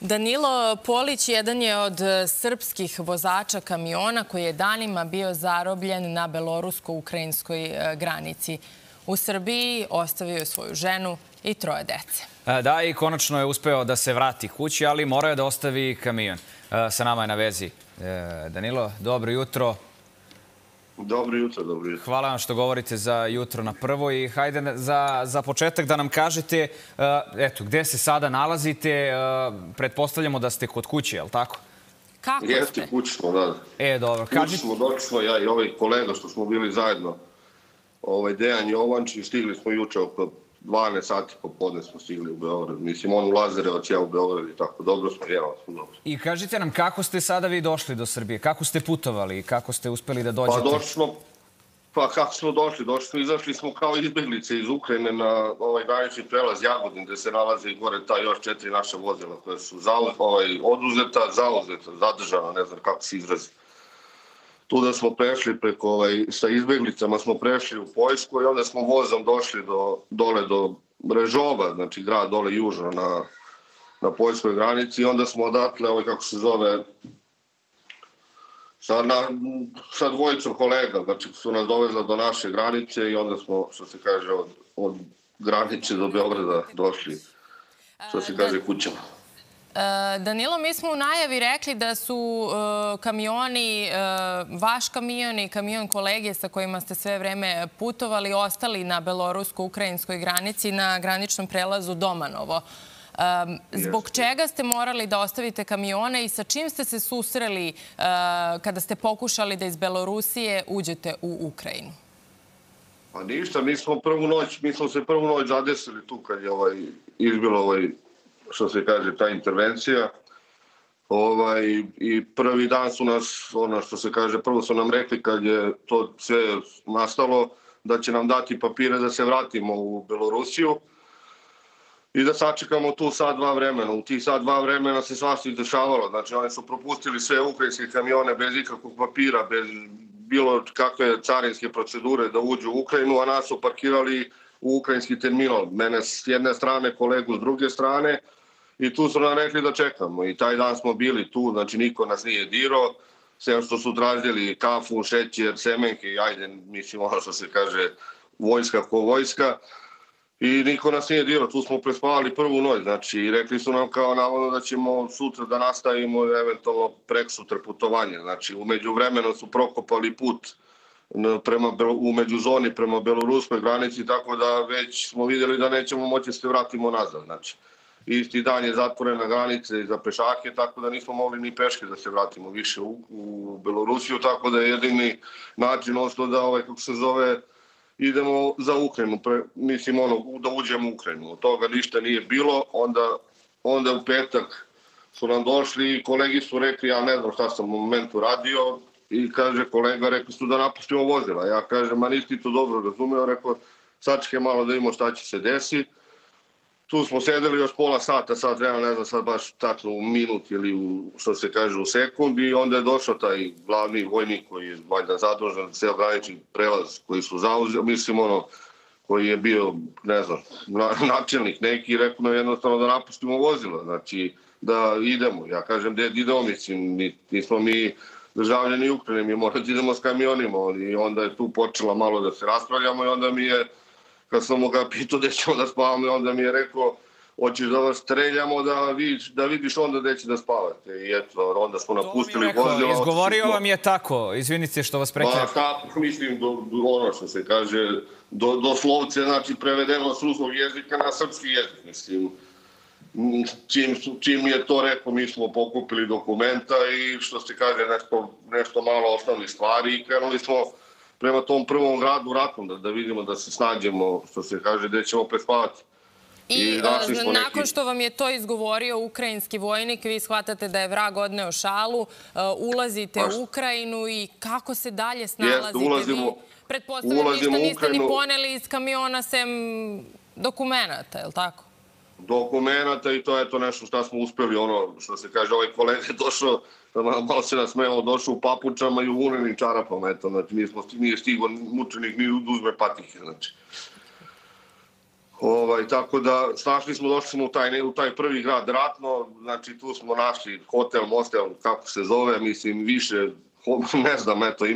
Danilo Polić jedan je od srpskih vozača kamiona koji je danima bio zarobljen na belorusko-ukrajinskoj granici. U Srbiji ostavio je svoju ženu i 3 dece. Da, i konačno je uspeo da se vrati kući, ali morao je da ostavi kamion. Sa nama je na vezi Danilo. Dobro jutro. Dobro jutro, dobro jutro. Hvala vam što govorite za Jutro na prvo i hajde za početak da nam kažete gde se sada nalazite. Pretpostavljamo da ste kod kuće, je li tako? Kako ste? Jeste, kući smo, da. Dobro. Kući smo, došli smo ja i ovaj kolega što smo bili zajedno. Dejan Jovančić, stigli smo juče oko 12 sati popodne smo stigli u Beograd. Mislim, on u Lazarevac, ja u Beograd i tako. Dobro smo, jelo smo dobro. I kažite nam, kako ste sada vi došli do Srbije? Kako ste putovali? Kako ste uspeli da dođete? Pa došli smo, kako smo došli? Izašli smo kao izbjeglice iz Ukrajine na granični prelaz Jagodin, gde se nalaze gore ta još 4 naša vozila koja su oduzeta, zauzeta, zadržana, ne znam kako se izrazi. Tu da smo prešli preko, sa izbjeglicama smo prešli u Poljsku i onda smo vozom došli dole do Brežova, znači grad dole južno na poljskoj granici i onda smo odatle, kako se zove, sa dvojicom kolega, znači su nas dovezla do naše granice i onda smo, što se kaže, od granice do Beograda došli, što se kaže, kućama. Danilo, mi smo u najavi rekli da su kamioni, vaš kamion i kamion kolege sa kojima ste sve vreme putovali, ostali na belorusko-ukrajinskoj granici na graničnom prelazu Domanovo. Zbog čega ste morali da ostavite kamione i sa čim ste se susreli kada ste pokušali da iz Belorusije uđete u Ukrajinu? Pa ništa, mi smo se prvu noć zadesili tu kad je izbilo što se kaže, ta intervencija. I prvi dan su nas, što se kaže, prvo su nam rekli kad je to sve nastalo, da će nam dati papire da se vratimo u Belorusiju i da sačekamo tu sat, 2 vremena. U tih sat, 2 vremena se svašta izdešavalo. Znači, oni su propustili sve ukrajinske kamione bez ikakvog papira, bez bilo kakve carinske procedure da uđu u Ukrajinu, a nas su parkirali u ukrajinski terminal. Mene s jedne strane, kolegu s druge strane. I tu su nam rekli da čekamo. I taj dan smo bili tu, znači niko nas nije dirao. Sve što su tražili kafu, šećer, semenke i ajde, mislim ono što se kaže, vojska ko vojska. I niko nas nije dirao. Tu smo prespavali prvu noć. Znači, rekli su nam kao navodno da ćemo sutra da nastavimo eventualno preksutra putovanje. Znači, umeđu vremenu su prokopali put u međuzoni prema beloruskoj granici, tako da već smo vidjeli da nećemo moći da se vratimo nazad. Znači, isti dan je zatvorena granica i za pešake, tako da nismo mogli ni peške da se vratimo više u Belorusiju, tako da je jedini način ostao da, kako se zove, idemo za Ukrajinu, mislim da uđemo u Ukrajinu. Od toga ništa nije bilo, onda u petak su nam došli i kolegi su rekli, ja ne znam šta sam u momentu radio, i kaže kolega, rekli su da napustimo vozila. Ja kažem, ma nisi to dobro razumeo, rekao, sačekaj malo da vidimo šta će se desiti. Tu smo sedeli još pola sata, sat vremena, ne znam sad baš tačno u minut ili što se kaže u sekund i onda je došao taj glavni vojnik koji je valjda zadužen za ceo granični prelaz koji su zauzeli, mislim koji je bio, ne znam, načelnik neki i rekao jednostavno da napustimo vozila, znači da idemo. Ja kažem, gde idemo, mislim, nismo mi državljani Ukrajine, mi moramo da idemo s kamionima i onda je tu počela malo da se raspravljamo i onda mi je, kad sam ga pitao gde ćemo da spavamo, onda mi je rekao, hoćeš da vas streljamo da vidiš onda gde će da spavate. I eto, onda smo napustili vozila. Izgovorio vam je tako, izvinite što vas prekidam. Pa tako, mislim, ono što se kaže, doslovce, znači prevedeno s ruskog jezika na srpski jezik, mislim. Čim je to rekao, mi smo pokupili dokumenta i što se kaže nešto malo osnovnih stvari i krenuli smo prema tom prvom gradu Ratom da vidimo da se snađemo, što se kaže, gde ćemo prespavati. I nakon što vam je to izgovorio ukrajinski vojnik, vi shvatate da je vrag odneo šalu, ulazite u Ukrajinu i kako se dalje snalazite? Vi, pretpostavljam, ništa niste ni poneli iz kamiona sem dokumenata, je li tako? Dokumenata i to je to nešto što smo uspeli, ono što se kaže, ovaj kolega je došao, malo se nasmejao, došao u papučama i u vunenim čarapama, eto, znači nije stigo mučenik ni uzme patike, znači. Tako da došli smo u taj prvi grad Ratno, znači tu smo našli hotel, mostel, kako se zove, mislim više, ne znam, eto,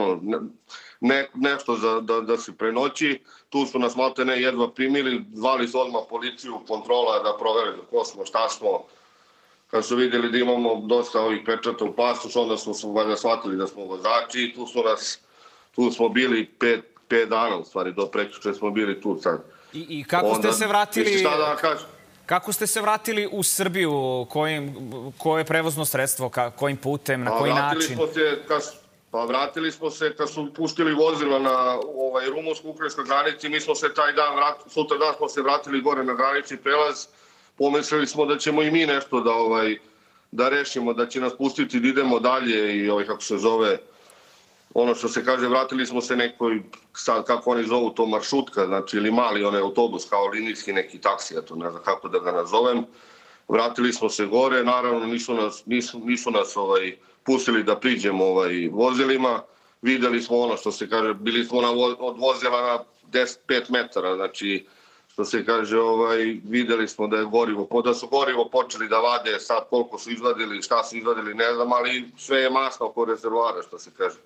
nešto da se prenoći. Tu su nas maltene jedva primili, zvali su odmah policiju, kontrola da provere ko smo, šta smo. Kad su vidjeli da imamo dosta ovih pečata u pasošu, onda smo valjda shvatili da smo vozači i tu smo bili 5 dana, u stvari, do prekjuče smo bili tu sad. I kako ste se vratili? Kako ste se vratili u Srbiju? Koje je prevozno sredstvo? Kojim putem? Na koji način? Vratili smo se kad su pustili vozila na rumunsko-ukrajinskoj granici. Mi smo se taj dan, sutra dan smo se vratili gore na granični prelaz. Pomislili smo da ćemo i mi nešto da rešimo, da će nas pustiti da idemo dalje i kako se zove, ono što se kaže, vratili smo se nekoj, sad kako oni zovu to, maršutka, znači ili mali onaj autobus, kao linijski neki taksi, to ne znam kako da ga nazovem. Vratili smo se gore, naravno nisu nas pustili da priđemo vozilima. Videli smo ono što se kaže, bili smo od vozila na 5 metara, znači što se kaže, videli smo da je gorivo, da su gorivo počeli da vade, sad koliko su izvadili, šta su izvadili, ne znam, ali sve je masno oko rezervoara, što se kaže.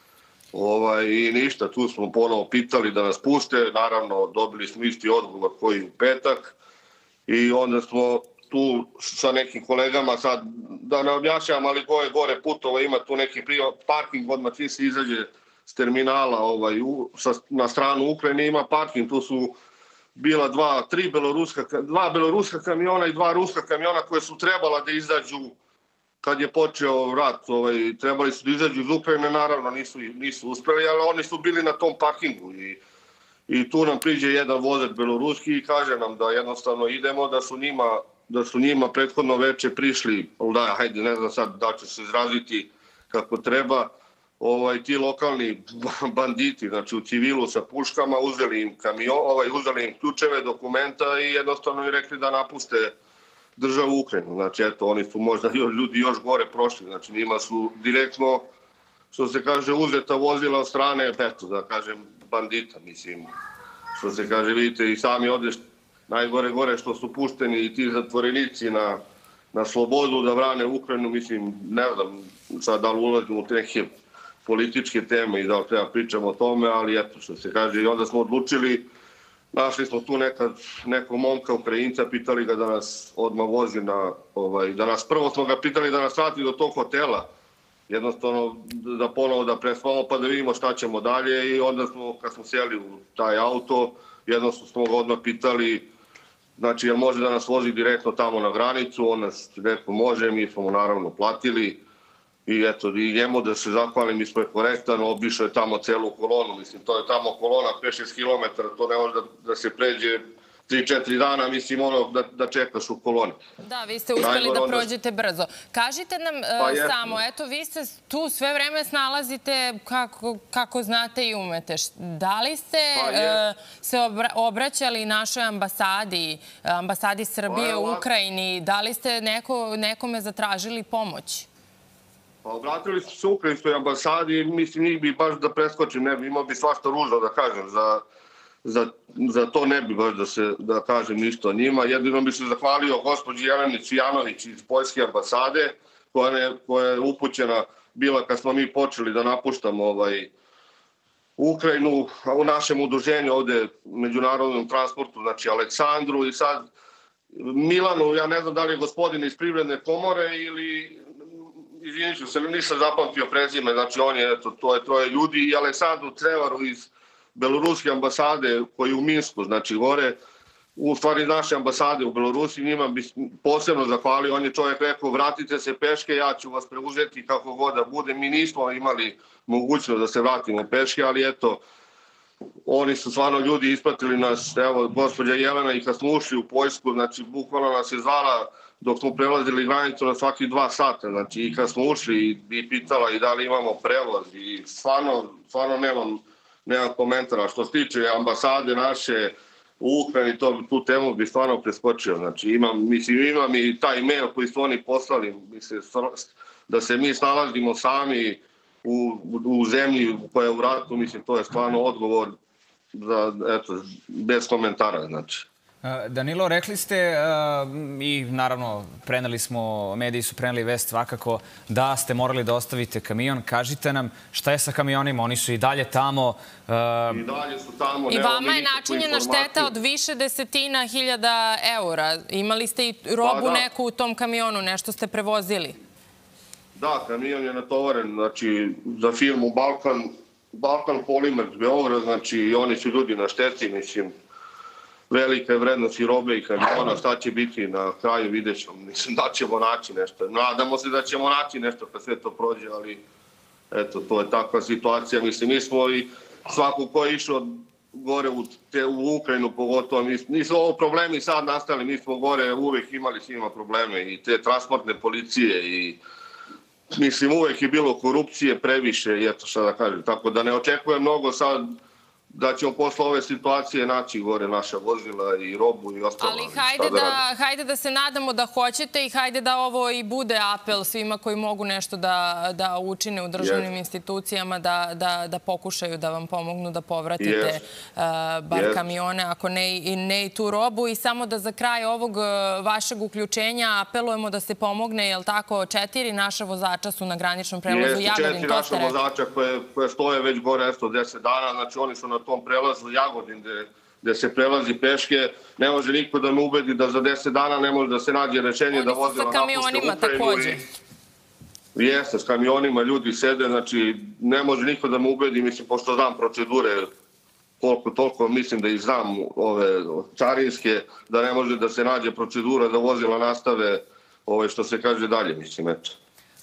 I ništa, tu smo ponovo pitali da nas puste, naravno dobili smo isti odgovor koji u petak i onda smo tu sa nekim kolegama, sad da ne objašnjam, ali ko je gore putovo, ima tu neki parking, odmah čim se izađe s terminala na stranu Ukrajine, ima parking, tu su bila dva beloruska kamiona i 2 ruska kamiona koje su trebala da izađu kad je počeo rat. Trebali su da izađu iz Ukrajine, naravno nisu uspeli, ali oni su bili na tom parkingu i tu nam priđe jedan vozač beloruski i kaže nam da jednostavno idemo, da su njima prethodno veče prišli, hajde, ne znam sad da će se izraziti kako treba, ti lokalni banditi, znači u civilu sa puškama, uzeli im ključeve, dokumenta i jednostavno im rekli da napuste državu Ukrajinu. Znači, eto, oni su možda ljudi još gore prošli, znači njima su direktno, što se kaže, uzeta vozila od strane, eto, da kažem, bandita, mislim, što se kaže, vidite i sami ovdje najgore što su pušteni i ti zatvorenici na slobodu da brane Ukrajinu, mislim, ne znam sad da li ulazim u neke političke teme i da li treba pričamo o tome, ali eto, što se kaže, i onda smo odlučili, našli smo tu nekog momka Ukrajinca, pitali ga da nas odmah vozi prvo smo ga pitali da nas vrati do tog hotela, jednostavno da ponovo da prespavamo pa da vidimo šta ćemo dalje i onda kad smo sjeli u taj auto, jednostavno smo ga odmah pitali, znači jel može da nas vozi direktno tamo na granicu, on nas rekao može, mi smo mu naravno platili i eto, i njemu da se zahvalim, mi smo je korektan, obišao je tamo celu kolonu, mislim, to je tamo kolona 5-6 km, to ne može da se pređe 3-4 dana, mislim, da čekaš u koloni. Da, vi ste uspeli da prođete brzo. Kažite nam samo, eto, vi se tu sve vreme snalazite kako znate i umete. Da li ste se obraćali našoj ambasadi Srbije u Ukrajini? Da li ste nekome zatražili pomoć? Pa obratili su se Ukrajinskoj ambasadi, mislim, njih bi baš da preskočim, ne bi imao bi svašta ružno da kažem, za to ne bi baš da kažem ništa o njima. Jedino bi se zahvalio gospođi Jeleni Cvijanović iz Poljske ambasade, koja je upućena bila kad smo mi počeli da napuštamo Ukrajinu u našem udruženju ovde međunarodnom transportu, znači Aleksandru i sad Milanu, ja ne znam da li je gospodin iz Privredne komore ili izviniću se, nisam zapamtio prezime, znači on je, eto, to je 3 ljudi i Aleksandru Trevaru iz beloruske ambasade koji je u Minsku, znači gore, u stvari naše ambasade u Belorusiji, njima bi posebno zahvalio, on je čovjek rekao vratite se peške, ja ću vas preuzeti kako god da bude, mi nismo imali mogućnost da se vratimo peške, ali eto, oni su stvarno ljudi ispratili nas, evo, gospođa Jelena i kad smo ušli u Poljsku, znači bukvalno nas je zvala dok smo prelazili granicu na svaki 2 sata, znači i kad smo ušli i pitala i da li imamo prevoz i stvarno nemam komentara. Što se tiče ambasade naše u Ukrajini, tu temu bi stvarno preskočio, znači imam i taj mail koji su oni poslali, da se mi snalazimo sami u zemlji koja je u ratu, mislim, to je stvarno odgovor bez komentara, znači. Danilo, rekli ste i naravno mediji su preneli vest svakako da ste morali da ostavite kamion. Kažite nam šta je sa kamionima, oni su i dalje tamo. I dalje su tamo. I vama je načinjena šteta od više desetina hiljada eura. Imali ste i robu neku u tom kamionu, nešto ste prevozili. Da, kamion je natovaren, znači, za firmu Balkan Polimer Beograd, znači, i oni su ljudi na šteti, mislim, velika je vrednost i robe i kamiona, šta će biti na kraju, vidjet ćemo, mislim, da ćemo naći nešto. Nadamo se da ćemo naći nešto kad sve to prođe, ali, eto, to je takva situacija, mislim, mi smo i svako ko je išao gore u Ukrajinu pogotovo, nisu ovo problemi sad nastali, mi smo gore uvek imali s njima probleme i te transportne policije i mislim, uvek je bilo korupcije previše, i eto šta da kažem. Tako da ne očekujem mnogo sad da ćemo posle ove situacije naći gore naša vozila i robu i ostalo. Ali hajde da se nadamo da hoćete i hajde da ovo i bude apel svima koji mogu nešto da učine u državnim institucijama, da pokušaju da vam pomognu da povratite bar kamione, ako ne i tu robu. I samo da za kraj ovog vašeg uključenja apelujemo da se pomogne, je li tako, 4 naša vozača su na graničnom prelazu Jagodin. 4 naša vozača koje stoje već gore 10 dana, znači oni su na tom prelazu Jagodin gde se prelazi peške. Ne može niko da me ubedi da za 10 dana ne može da se nađe rešenje da vozila napušte Ukrajinu. Jeste, s kamionima ljudi sede, znači ne može niko da me ubedi, mislim, pošto znam procedure, toliko mislim da ih znam, ove carinske, da ne može da se nađe procedura da vozila nastave, što se kaže dalje, mislim, eto.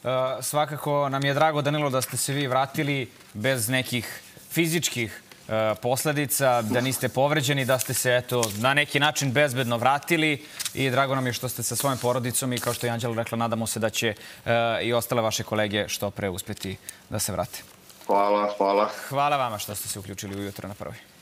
Svakako nam je drago, Danilo, da ste se vi vratili bez nekih fizičkih posledica, da niste povređeni, da ste se, eto, na neki način bezbedno vratili i drago nam je što ste sa svojom porodicom i, kao što je Anđela rekla, nadamo se da će i ostale vaše kolege što pre uspeti da se vrate. Hvala. Hvala vama što ste se uključili ujutro na Prvoj.